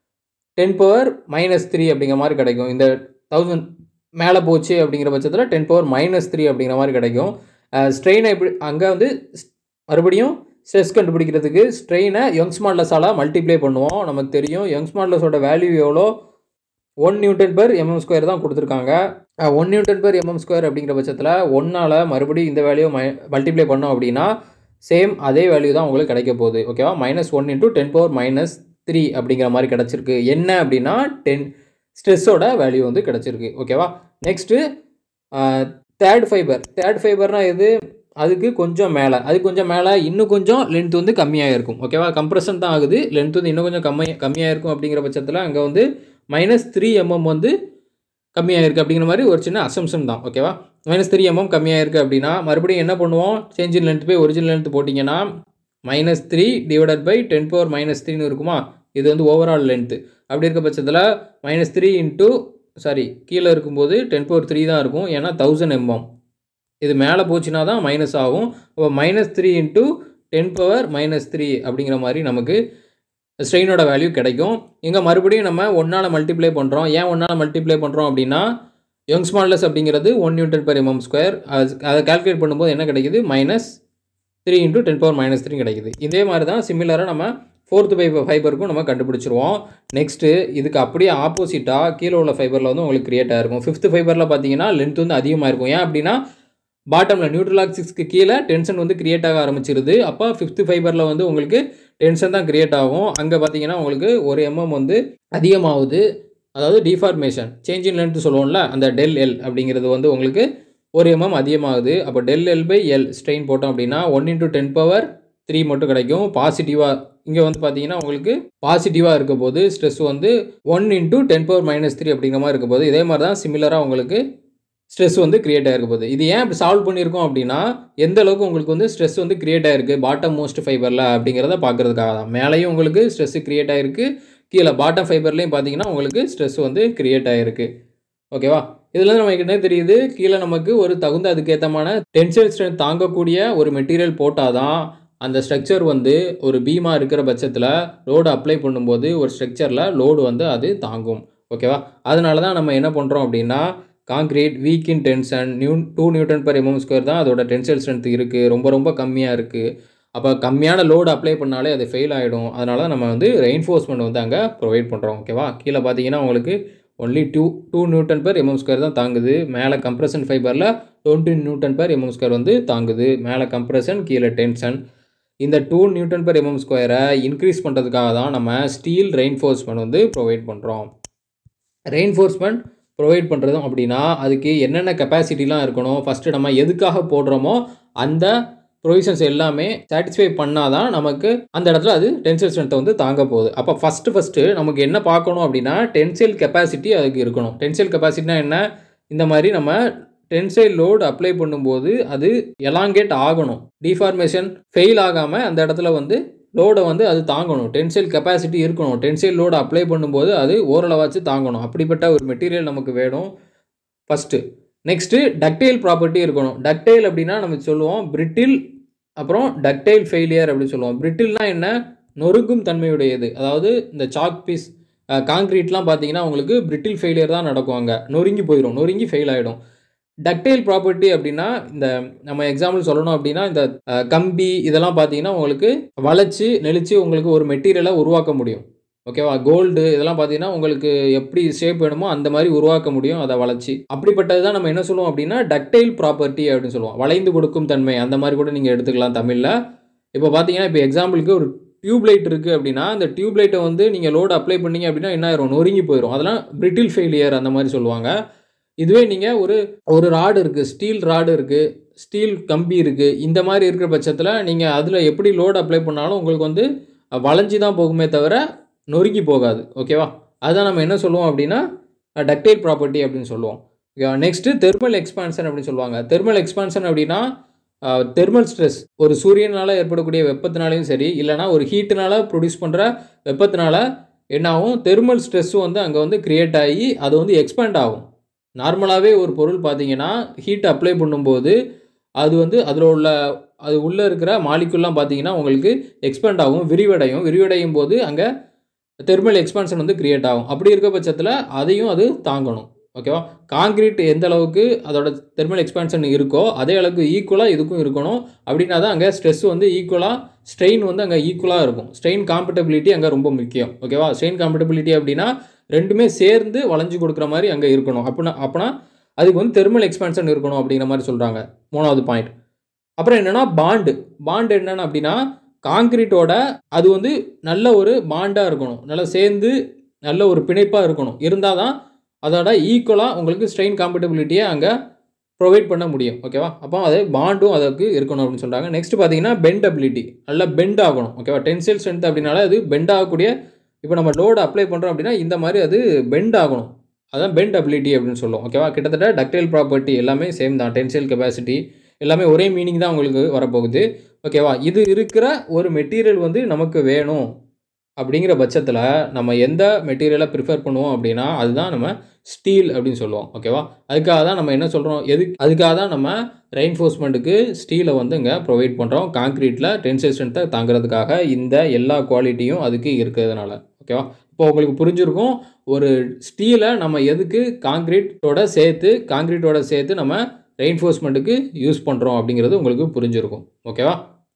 10⁻³ அப்படிங்கிற மாதிரி கிடைக்கும். இந்த 1000 மேலே போச்சு அப்படிங்கிற பட்சத்தில் 10⁻³ அப்படிங்கிற மாதிரி கிடைக்கும். ஸ்ட்ரெயினை எப்படி அங்கே வந்து மறுபடியும் ஸ்ட்ரெஸ் கண்டுபிடிக்கிறதுக்கு ஸ்ட்ரெயினை யங்ஸ் மாடுலஸால் மல்டிப்ளை பண்ணுவோம். நமக்கு தெரியும் யங்ஸ் மாடுலஸோட வேல்யூ எவ்வளோ, 1 Nm/mm² தான் கொடுத்துருக்காங்க. 1 Nm/mm² அப்படிங்கிற பட்சத்தில் 1ஆல் மறுபடியும் இந்த வேல்யூ மல்டிப்ளை பண்ணோம் அப்படின்னா சேம் அதே வேல்யூ தான் உங்களுக்கு கிடைக்க போகுது. ஓகேவா. -1 × 10⁻³ அப்படிங்கிற மாதிரி கிடச்சிருக்கு. என்ன அப்படின்னா 10 ஸ்ட்ரெஸ்ஸோட வேல்யூ வந்து கிடச்சிருக்கு. ஓகேவா. நெக்ஸ்ட்டு தேர்ட் ஃபைபர்னால் எது, அதுக்கு கொஞ்சம் மேலே இன்னும் கொஞ்சம் லென்த் வந்து கம்மியாக இருக்கும். ஓகேவா. கம்ப்ரெஷன் தான் ஆகுது, லென்த் வந்து இன்னும் கொஞ்சம் கம்மியாக இருக்கும் அப்படிங்கிற பட்சத்தில் அங்கே வந்து -3 mm வந்து கம்மியாக இருக்குது அப்படிங்கிற மாதிரி ஒரு சின்ன அசம்ஷன் தான். ஓகேவா. -3 mm கம்மியாக இருக்குது அப்படின்னா மறுபடியும் என்ன பண்ணுவோம், change in length by original length போட்டிங்கன்னா -3 டிவைடட் பை 10⁻³ இருக்குமா. இது வந்து ஓவரால் லென்த்து. அப்படி இருக்க பட்சத்தில் -3 கீழே இருக்கும்போது 10⁻³ தான் இருக்கும். ஏன்னா 1000 mm. இது மேலே போச்சுன்னா தான் மைனஸ் ஆகும். அப்போ -3 × 10 பவர் -3 அப்படிங்கிற மாதிரி நமக்கு ஸ்ட்ரெயினோட வேல்யூ கிடைக்கும். இங்கே மறுபடியும் நம்ம 1ஆல் மல்டிப்ளை பண்ணுறோம். ஏன் 1ஆல் மல்டிப்ளை பண்ணுறோம் அப்படின்னா யங்ஸ் மாடுலஸ் அப்படிங்கிறது 1 Nm/mm². அதை கால்குலேட் பண்ணும்போது என்ன கிடைக்குது, -3 × 10 பவர் -3 கிடைக்குது. இதே மாதிரி தான் சிமிலராக நம்ம 4th ஃபைபருக்கும் நம்ம கண்டுபிடிச்சிருவோம். நெக்ஸ்ட்டு இதுக்கு அப்படியே ஆப்போசிட்டாக கீழே உள்ள ஃபைபரில் வந்து உங்களுக்கு கிரியேட் ஆகிருக்கும். 5th ஃபைபரில் பார்த்தீங்கன்னா லென்த் வந்து அதிகமாக இருக்கும். ஏன் அப்படின்னா பாட்டமில் நியூட்ரல் ஆக்சிஸ்க்கு கீழே டென்ஷன் வந்து கிரியேட் ஆக ஆரம்பிச்சிருது. அப்போ 5th ஃபைபரில் வந்து உங்களுக்கு டென்ஷன் தான் கிரியேட் ஆகும். அங்கே பார்த்தீங்கன்னா உங்களுக்கு 1 mm வந்து அதிகமாகுது. அதாவது டிஃபார்மேஷன் சேஞ்ச் இன் லென்த் சொல்லுவோம்ல, அந்த ΔL அப்படிங்கிறது வந்து உங்களுக்கு 1 mm அதிகமாகுது. அப்போ ΔL/L ஸ்ட்ரெயின் போட்டோம் அப்படின்னா 1 × 10 பவர் 3 மட்டும் கிடைக்கும். பாசிட்டிவாக இங்கே வந்து பார்த்தீங்கன்னா உங்களுக்கு பாசிட்டிவாக இருக்க போது ஸ்ட்ரெஸ் வந்து 1 × 10 பவர் -3 அப்படிங்கிற மாதிரி இருக்க போது. இதே மாதிரி தான் சிமிலராக உங்களுக்கு ஸ்ட்ரெஸ் வந்து கிரியேட் ஆகிருக்க போகுது. இது ஏன் இப்படி சால்வ் பண்ணியிருக்கோம் அப்படின்னா எந்த அளவுக்கு உங்களுக்கு வந்து ஸ்ட்ரெஸ் வந்து கிரியேட் ஆகிருக்கு பாட்டம் மோஸ்ட் ஃபைபரில் அப்படிங்கிறத பார்க்குறதுக்காக தான். மேலேயும் உங்களுக்கு ஸ்ட்ரெஸ் கிரியேட் ஆகிருக்கு, கீழே பாட்டம் ஃபைபர்லேயும் பார்த்தீங்கன்னா உங்களுக்கு ஸ்ட்ரெஸ் வந்து கிரியேட் ஆகிருக்கு. ஓகேவா, இதில் நமக்கு என்ன தெரியுது, கீழே நமக்கு ஒரு தகுந்த அதுக்கேற்றமான டென்சைல் ஸ்ட்ரென்த் தாங்கக்கூடிய ஒரு மெட்டீரியல் போட்டால் தான் அந்த ஸ்ட்ரக்சர் வந்து ஒரு பீமாக இருக்கிற பட்சத்தில் லோடு அப்ளை பண்ணும்போது ஒரு ஸ்ட்ரக்சரில் லோடு வந்து அது தாங்கும். ஓகேவா, அதனால தான் நம்ம என்ன பண்ணுறோம் அப்படின்னா கான்க்ரீட் வீக் இன் டென்ஷன் 2 Nm/mm² தான் அதோட டென்சைல் ஸ்ட்ரென்த் இருக்குது, ரொம்ப கம்மியாக இருக்குது. அப்போ கம்மியான லோடு அப்ளை பண்ணாலே அது ஃபெயில் ஆகிடும். அதனால தான் நம்ம வந்து ரெயின்ஃபோர்ஸ்மெண்ட் வந்து அங்கே ப்ரொவைட் பண்ணுறோம். ஓகேவா, கீழே பார்த்தீங்கன்னா உங்களுக்கு ஒன்லி 2 Nm/mm² தான் தாங்குது. மேலே கம்ப்ரஷன் ஃபைபரில் 20 Nm/mm² வந்து தாங்குது. மேலே கம்ப்ரஷன், கீழே டென்ஷன். இந்த 2 Nm/mm² இன்க்ரீஸ் பண்ணுறதுக்காக தான் நம்ம ஸ்டீல் ரெயின்ஃபோர்ஸ்மெண்ட் வந்து ப்ரொவைட் பண்ணுறோம். ரெயின்ஃபோர்ஸ்மெண்ட் ப்ரொவைட் பண்ணுறதும் அப்படின்னா அதுக்கு என்னென்ன கெப்பாசிட்டிலாம் இருக்கணும், ஃபஸ்ட்டு நம்ம எதுக்காக போடுறோமோ அந்த ப்ரொவிஷன்ஸ் எல்லாமே சாட்டிஸ்ஃபை பண்ணால் தான் நமக்கு அந்த இடத்துல அது டென்சைல் ஸ்ட்ரென்த்தை வந்து தாங்க போகுது. அப்போ ஃபஸ்ட்டு நமக்கு என்ன பார்க்கணும் அப்படின்னா டென்சைல் கெப்பாசிட்டி அதுக்கு இருக்கணும். டென்சைல் கெப்பாசிட்டினா என்ன, இந்த மாதிரி நம்ம டென்சைல் லோடு அப்ளை பண்ணும்போது அது எலாங்கேட் ஆகணும், டிஃபார்மேஷன் ஃபெயில் ஆகாமல் அந்த இடத்துல வந்து லோடை வந்து அது தாங்கணும். டென்சைல் கெப்பாசிட்டி இருக்கணும். டென்சைல் லோடு அப்ளை பண்ணும்போது அது ஓரளவாச்சு தாங்கணும். அப்படிப்பட்ட ஒரு மெட்டீரியல் நமக்கு வேணும் ஃபஸ்ட்டு. நெக்ஸ்ட்டு டக்டைல் ப்ராப்பர்ட்டி இருக்கணும். டக்டைல் அப்படின்னா நம்ம சொல்லுவோம் பிரிட்டில், அப்புறம் டக்டைல் ஃபெயிலியர் அப்படின்னு சொல்லுவோம். பிரிட்டில்னா என்ன, நொறுக்கும் தன்மையுடையது. அதாவது இந்த சாக் பீஸ் கான்க்ரீட்லாம் பார்த்தீங்கன்னா உங்களுக்கு பிரிட்டில் ஃபெயிலியர் தான் நடக்கும், அங்கே நொறுங்கி போயிடும், நொறுங்கி ஃபெயில் ஆகிடும். டக்டைல் ப்ராப்பர்ட்டி அப்படின்னா இந்த நம்ம எக்ஸாம்பிள் சொல்லணும் அப்படின்னா இந்த கம்பி இதெல்லாம் பார்த்தீங்கன்னா உங்களுக்கு வளைச்சி நெளிச்சு உங்களுக்கு ஒரு மெட்டீரியலை உருவாக்க முடியும். ஓகேவா, கோல்டு இதெல்லாம் பார்த்தீங்கன்னா உங்களுக்கு எப்படி ஷேப் வேணுமோ அந்த மாதிரி உருவாக்க முடியும் அதை வளைச்சி. அப்படிப்பட்டது தான் நம்ம என்ன சொல்லுவோம் அப்படின்னா டக்டைல் ப்ராப்பர்ட்டி அப்படின்னு சொல்லுவோம். வளைந்து கொடுக்கும் தன்மை அந்த மாதிரி கூட நீங்கள் எடுத்துக்கலாம் தமிழில். இப்போ பார்த்தீங்கன்னா இப்போ எக்ஸாம்பிளுக்கு ஒரு டியூப்லைட் இருக்குது அப்படின்னா அந்த டியூப்லைட்டை வந்து நீங்கள் லோடு அப்ளை பண்ணீங்க அப்படின்னா என்ன ஆயிரும், நொறுங்கி போயிடும். அதெல்லாம் பிரிட்டில் ஃபெயிலியர் அந்த மாதிரி சொல்லுவாங்க. இதுவே நீங்கள் ஒரு ராடு இருக்குது, ஸ்டீல் ராடு இருக்குது, ஸ்டீல் கம்பி இருக்குது, இந்த மாதிரி இருக்கிற பட்சத்தில் நீங்கள் அதில் எப்படி லோடு அப்ளை பண்ணாலும் உங்களுக்கு வந்து வளைஞ்சி தான் போகுமே தவிர நொறுங்கி போகாது. ஓகேவா, அதுதான் நம்ம என்ன சொல்லுவோம் அப்படின்னா டக்டைல் ப்ராப்பர்ட்டி அப்படின்னு சொல்லுவோம். ஓகேவா, நெக்ஸ்ட்டு தெர்மல் எக்ஸ்பான்ஷன் அப்படின்னு சொல்லுவாங்க. தெர்மல் எக்ஸ்பான்ஷன் அப்படின்னா தெர்மல் ஸ்ட்ரெஸ் ஒரு சூரியனால் ஏற்படக்கூடிய வெப்பத்தினாலையும் சரி, இல்லைனா ஒரு ஹீட்டுனால் ப்ரொடியூஸ் பண்ணுற வெப்பத்தினால என்ன ஆகும், தெர்மல் ஸ்ட்ரெஸ்ஸும் வந்து அங்கே வந்து க்ரியேட் ஆகி அது வந்து எக்ஸ்பேண்ட் ஆகும். நார்மலாகவே ஒரு பொருள் பார்த்தீங்கன்னா ஹீட் அப்ளை பண்ணும்போது அது வந்து அதில் உள்ள அது உள்ளே இருக்கிற மாலிகுல்லாம் பார்த்தீங்கன்னா உங்களுக்கு எக்ஸ்பேண்ட் ஆகும், விரிவடையும் போது அங்கே தெர்மல் எக்ஸ்பான்ஷன் வந்து கிரியேட் ஆகும். அப்படி இருக்க பட்சத்தில் அதையும் அது தாங்கணும். ஓகேவா, காங்கிரீட் எந்த அளவுக்கு அதோட தெர்மல் எக்ஸ்பான்ஷன் இருக்கோ அதே அளவுக்கு ஈக்குவலாக இதுக்கும் இருக்கணும். அப்படின்னா தான் அங்கே ஸ்ட்ரெஸ் வந்து ஈக்குவலாக, ஸ்ட்ரெயின் வந்து அங்கே ஈக்குவலாக இருக்கும். ஸ்ட்ரெயின் காம்பட்டபிலிட்டி அங்கே ரொம்ப முக்கியம். ஓகேவா, ஸ்ட்ரெயின் காம்பட்டபிலிட்டி அப்படின்னா ரெண்டுமே சேர்ந்து வளைஞ்சு கொடுக்குற மாதிரி அங்கே இருக்கணும். அப்போனா அதுக்கு வந்து தெர்மல் எக்ஸ்பான்ஷன் இருக்கணும் அப்படிங்கிற மாதிரி சொல்கிறாங்க. 3வது பாயிண்ட். அப்புறம் என்னென்னா பாண்டு என்னென்னா அப்படின்னா காங்கிரீட்டோட அது வந்து நல்ல ஒரு பாண்டாக இருக்கணும், நல்லா சேர்ந்து நல்ல ஒரு பிணைப்பாக இருக்கணும். இருந்தால் தான் அதோட ஈக்குவலாக உங்களுக்கு ஸ்ட்ரெயின் காம்பட்டபிலிட்டியை அங்கே ப்ரொவைட் பண்ண முடியும். ஓகேவா, அப்போ அது பாண்டும் அதுக்கு இருக்கணும் அப்படின்னு சொல்கிறாங்க. நெக்ஸ்ட் பார்த்தீங்கன்னா பெண்டபிலிட்டி, நல்லா பெண்ட் ஆகணும். ஓகேவா, டென்சைல் ஸ்ட்ரென்த் அப்படின்னால அது பெண்ட் ஆகக்கூடிய, இப்போ நம்ம லோடு அப்ளை பண்ணுறோம் அப்படின்னா இந்த மாதிரி அது பெண்ட் ஆகணும், அதான் பெண்டபிலிட்டி அப்படின்னு சொல்லுவோம். ஓகேவா, கிட்டத்தட்ட டக்டைல் ப்ராப்பர்ட்டி எல்லாமே சேம் தான், டென்சைல் கெப்பாசிட்டி எல்லாமே ஒரே மீனிங் தான் உங்களுக்கு வரப்போகுது. ஓகேவா, இது இருக்கிற ஒரு மெட்டீரியல் வந்து நமக்கு வேணும் அப்படிங்கிற பட்சத்தில் நம்ம எந்த மெட்டீரியலை ப்ரிஃபர் பண்ணுவோம் அப்படின்னா அதுதான் நம்ம ஸ்டீல் அப்படின்னு சொல்லுவோம். ஓகேவா? அதுக்காக தான் நம்ம என்ன சொல்கிறோம், அதுக்காக தான் நம்ம ரெயின்ஃபோர்ஸ்மெண்ட்டுக்கு ஸ்டீலை வந்து இங்கே ப்ரொவைட் பண்ணுறோம். கான்க்ரீட்டில் டென்சைல் ஸ்ட்ரென்த்தை தாங்கிறதுக்காக இந்த எல்லா குவாலிட்டியும் அதுக்கு இருக்கிறதுனால. ஓகேவா? இப்போ உங்களுக்கு புரிஞ்சிருக்கும் ஒரு ஸ்டீலை நம்ம எதுக்கு கான்க்ரீட்டோட சேர்த்து நம்ம ரெயின்ஃபோர்ஸ்மெண்ட்டுக்கு யூஸ் பண்ணுறோம் அப்படிங்கிறது உங்களுக்கு புரிஞ்சிருக்கும். ஓகேவா?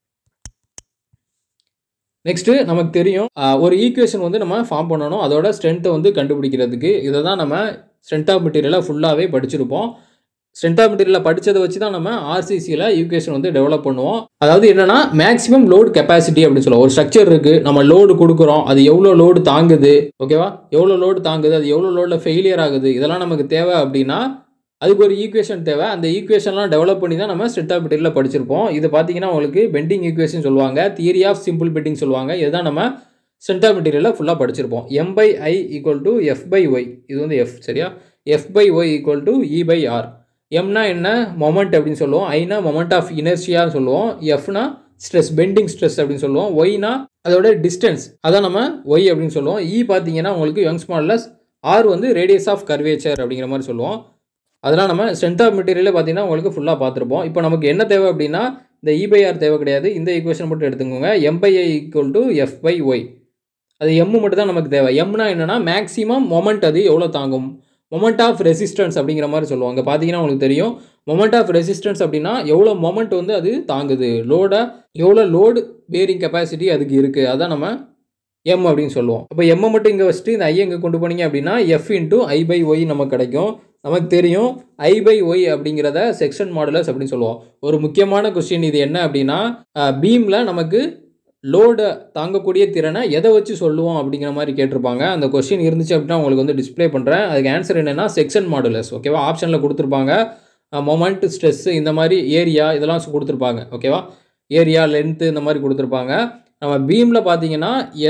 நெக்ஸ்ட்டு நமக்கு தெரியும் ஒரு ஈக்குவேஷன் வந்து நம்ம ஃபார்ம் பண்ணணும் அதோட ஸ்ட்ரென்த்தை வந்து கண்டுபிடிக்கிறதுக்கு. இதை தான் நம்ம ஸ்ட்ரென்த் ஆஃப் மெட்டீரியலை ஃபுல்லாகவே படிச்சிருப்போம். ஸ்ட்ரென்த் ஆஃப் மெட்டீரியலை படித்ததை வச்சு தான் நம்ம ஆர்சிசியில் ஈக்குவேஷன் வந்து டெவலப் பண்ணுவோம். அதாவது என்னென்னா மேக்ஸிமம் லோடு கெப்பாசிட்டி அப்படின்னு சொல்லுவோம். ஒரு ஸ்ட்ரக்சர் இருக்குது, நம்ம லோடு கொடுக்குறோம், அது எவ்வளோ லோடு தாங்குது, ஓகேவா, எவ்வளோ லோடு தாங்குது, அது எவ்வளோ லோடில் ஃபெயிலியர் ஆகுது, இதெல்லாம் நமக்கு தேவை அப்படின்னா அதுக்கு ஒரு ஈக்குவேஷன் தேவை. அந்த ஈக்குவேஷன்லாம் டெவலப் பண்ணி தான் நம்ம ஸ்ட்ரென்த் ஆஃப் மெட்டீரியலில் படிச்சிருப்போம். இது பார்த்தீங்கன்னா உங்களுக்கு பெண்டிங் ஈக்குவேஷன் சொல்லுவாங்க, தியரி ஆஃப் சிம்பிள் பெண்டிங் சொல்லுவாங்க. இதுதான் நம்ம ஸ்ட்ரென்த் ஆஃப் மெட்டீரியலில் ஃபுல்லாக படிச்சிருப்போம். M/I = F/Y, இது வந்து F, சரியா? F/Y = E/R. எம்னா என்ன, மொமெண்ட் அப்படின்னு சொல்லுவோம். ஐனா மொமெண்ட் ஆஃப் இனர்ஷியான்னு சொல்லுவோம். எஃப்னா ஸ்ட்ரெஸ், பெண்டிங் ஸ்ட்ரெஸ் அப்படின்னு சொல்லுவோம். ஒய்னா அதோட டிஸ்டன்ஸ், அதான் நம்ம ஒய் அப்படின்னு சொல்லுவோம். இ பார்த்தீங்கன்னா உங்களுக்கு யங்ஸ் மாடுலஸ், ஆர் வந்து ரேடியஸ் ஆஃப் கர்வேச்சர் அப்படிங்கிற மாதிரி சொல்லுவோம். அதெல்லாம் நம்ம ஸ்ட்ரென்த் ஆஃப் மெட்டீரியலே பார்த்தீங்கன்னா உங்களுக்கு ஃபுல்லாக பார்த்துருப்போம். இப்போ நமக்கு என்ன தேவை அப்படின்னா இந்த E/R தேவை கிடையாது. இந்த ஈக்குவேஷன் மட்டும் எடுத்துக்கோங்க. M/I = F/Y. அது எம் மட்டும் தான் நமக்கு தேவை. எம்னா என்னென்னா மேக்ஸிமம் மொமெண்ட், அது எவ்வளோ தாங்கும், மொமெண்ட் ஆஃப் ரெசிஸ்டன்ஸ் அப்படிங்கிற மாதிரி சொல்லுவாங்க. பார்த்தீங்கன்னா உங்களுக்கு தெரியும் மொமெண்ட் ஆஃப் ரெசிஸ்டன்ஸ் அப்படின்னா எவ்வளோ மொமெண்ட் வந்து அது தாங்குது, எவ்வளோ லோடு பேரிங் கெப்பாசிட்டி அதுக்கு இருக்குது, அதான் நம்ம எம் அப்படின்னு சொல்லுவோம். அப்போ எம்மை மட்டும் இங்கே வச்சுட்டு இந்த ஐ இங்கே கொண்டு போனீங்க அப்படின்னா F × I/Y நமக்கு கிடைக்கும். நமக்கு தெரியும் I/Y அப்படிங்கிறத செக்ஷன் மாடுலஸ் அப்படின்னு சொல்லுவோம். ஒரு முக்கியமான கொஸ்டின் இது என்ன அப்படின்னா பீமில் நமக்கு லோடை தாங்கக்கூடிய திறனை எதை வச்சு சொல்லுவோம் அப்படிங்கிற மாதிரி கேட்டிருப்பாங்க. அந்த கொஸ்டின் இருந்துச்சு அப்படின்னா உங்களுக்கு வந்து டிஸ்பிளே பண்ணுறேன். அதுக்கு ஆன்சர் என்னென்னா செக்ஷன் மாடுலஸ். ஓகேவா? ஆப்ஷனில் கொடுத்துருப்பாங்க. மொமெண்ட், ஸ்ட்ரெஸ்ஸு, இந்த மாதிரி ஏரியா இதெல்லாம் கொடுத்துருப்பாங்க. ஓகேவா? ஏரியா, லென்த்து இந்த மாதிரி கொடுத்துருப்பாங்க. நம்ம பீமில் பார்த்தீங்கன்னா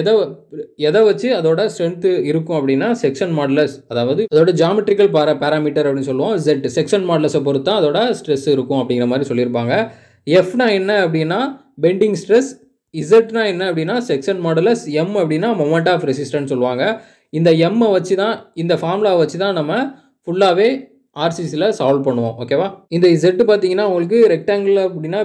எதை வச்சு அதோட ஸ்ட்ரென்த்து இருக்கும் அப்படின்னா செக்ஷன் மாடுலஸ், அதாவது அதோட ஜாமெட்ரிக்கல் பேராமீட்டர் அப்படின்னு சொல்லுவோம். Z செக்ஷன் மாடுலஸை பொறுத்தா அதோட ஸ்ட்ரெஸ் இருக்கும் அப்படிங்கிற மாதிரி சொல்லியிருப்பாங்க. எஃப்னா என்ன அப்படின்னா பெண்டிங் ஸ்ட்ரெஸ், இசட்னா என்ன அப்படின்னா செக்ஷன் மாடுலஸ், எம் அப்படின்னா மொமெண்ட் ஆஃப் ரெசிஸ்டன்ஸ் சொல்லுவாங்க. இந்த எம்மை வச்சு தான், இந்த ஃபார்முலாவை வச்சு தான் நம்ம ஃபுல்லாகவே ஆர்சிசியில் சால்வ் பண்ணுவோம். ஓகேவா? இந்த Z பார்த்தீங்கன்னா உங்களுக்கு ரெக்டாங்குலர் அப்படின்னா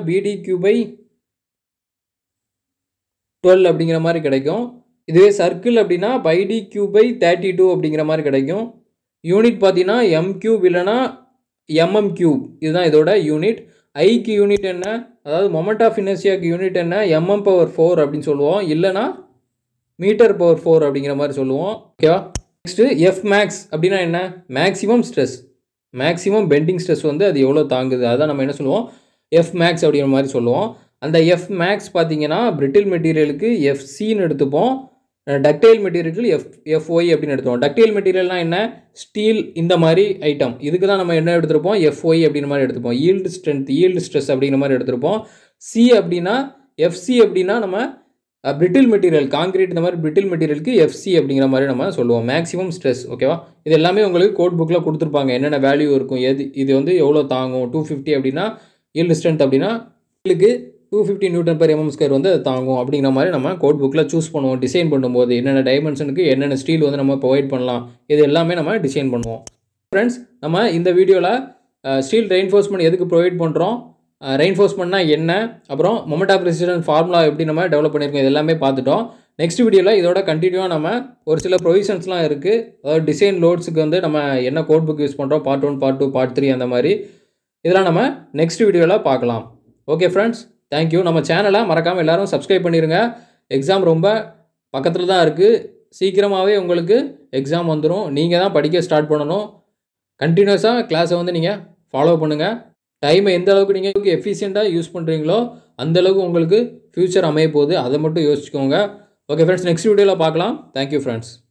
BDQ/12 அப்படிங்கிற மாதிரி கிடைக்கும். இதுவே சர்க்கிள் அப்படின்னா πDQ/32 அப்படிங்கிற மாதிரி கிடைக்கும். யூனிட் பார்த்தீங்கன்னா M³ இல்லைனா MM³, இதுதான் இதோட யூனிட். ஐக்கு யூனிட் என்ன, அதாவது மொமெண்ட் ஆஃப் இனர்ஷியாக்கு யூனிட் என்ன, mm/4 அப்படின்னு சொல்லுவோம், இல்லைனா m/4 அப்படிங்கிற மாதிரி சொல்லுவோம். ஓகேவா? நெக்ஸ்ட்டு F மேக்ஸ் அப்படின்னா என்ன, maximum stress, maximum bending stress வந்து அது எவ்வளோ தாங்குது, அதான் நம்ம என்ன சொல்லுவோம் F மேக்ஸ் அப்படிங்கிற மாதிரி சொல்லுவோம். அந்த F மேக்ஸ் பார்த்தீங்கன்னா பிரிட்டில் மெட்டீரியலுக்கு FCன்னு எடுத்துப்போம், டக்டைல் மெட்டீரியலுக்கு FY அப்படின்னு எடுத்துப்போம். டக்டைல் மெட்டீரியல்னால் என்ன, ஸ்டீல் இந்த மாதிரி ஐட்டம், இதுக்கு தான் நம்ம என்ன எடுத்துருப்போம் FY அப்படிங்கிற மாதிரி எடுத்துப்போம். ஈல்டு ஸ்ட்ரென்த், ஈல்டு ஸ்ட்ரெஸ் அப்படிங்கிற மாதிரி எடுத்துருப்போம். C அப்படின்னா FC அப்படின்னா நம்ம பிரிட்டில் மெட்டீரியல், கான்கிரீட் இந்த மாதிரி பிரிட்டில் மெட்டீரியலுக்கு FC அப்படிங்கிற மாதிரி நம்ம சொல்லுவோம், மேக்ஸிமம் ஸ்ட்ரெஸ். ஓகேவா? இது எல்லாமே உங்களுக்கு கோட் புக்கில் கொடுத்துருப்பாங்க, என்னென்ன வேல்யூ இருக்கும், இது வந்து எவ்வளோ தாங்கும். 250 அப்படின்னா ஈல்டு ஸ்ட்ரென்த் அப்படின்னா இதுக்கு 250 Nm/mm² வந்து அது தாங்கும் அப்படிங்கிற மாதிரி நம்ம கோட் புக்கில் சூஸ் பண்ணுவோம். டிசைன் பண்ணும்போது என்னென்ன டைமென்ஷனுக்கு என்னென்ன ஸ்டீல் வந்து நம்ம ப்ரொவைட் பண்ணலாம், இது எல்லாமே நம்ம டிசைன் பண்ணுவோம். ஃப்ரெண்ட்ஸ், நம்ம இந்த வீடியோவில் ஸ்டீல் ரெயின்ஃபோர்ஸ்மெண்ட் எதுக்கு ப்ரொவைட் பண்ணுறோம், ரெயின்ஃபோர்ஸ்மெண்ட்னா என்ன, அப்புறம் மொமெண்ட் ஆஃப் ரெசிஸ்டன்ஸ் ஃபார்முலா எப்படி நம்ம டெவலப் பண்ணியிருக்கோம், இது எல்லாமே பார்த்துட்டோம். நெக்ஸ்ட் வீடியோவில் இதோட கண்டினியூவாக நம்ம ஒரு சில ப்ரொவிஷன்ஸ்லாம் இருக்குது, அதாவது டிசைன் லோட்ஸுக்கு வந்து நம்ம என்ன கோட் புக் யூஸ் பண்ணுறோம், பார்ட் 1, பார்ட் 2, பார்ட் 3 அந்த மாதிரி இதெல்லாம் நம்ம நெக்ஸ்ட் வீடியோவில் பார்க்கலாம். Okay friends, thank you. நம்ம சேனலை மறக்காமல் எல்லோரும் சப்ஸ்கிரைப் பண்ணிடுங்க. எக்ஸாம் ரொம்ப பக்கத்தில் தான் இருக்குது, சீக்கிரமாகவே உங்களுக்கு எக்ஸாம் வந்துடும். நீங்கள் தான் படிக்க ஸ்டார்ட் பண்ணணும். கண்டினியூஸாக கிளாஸை வந்து நீங்கள் ஃபாலோ பண்ணுங்கள். டைமை எந்த அளவுக்கு நீங்கள் எஃபிஷியண்ட்டாக யூஸ் பண்ணுறீங்களோ அந்தளவுக்கு உங்களுக்கு ஃப்யூச்சர் அமைய போகுது, அதை மட்டும் யோசிச்சுக்கோங்க. ஓகே ஃப்ரெண்ட்ஸ், நெக்ஸ்ட் வீடியோவில் பார்க்கலாம். Thank you friends.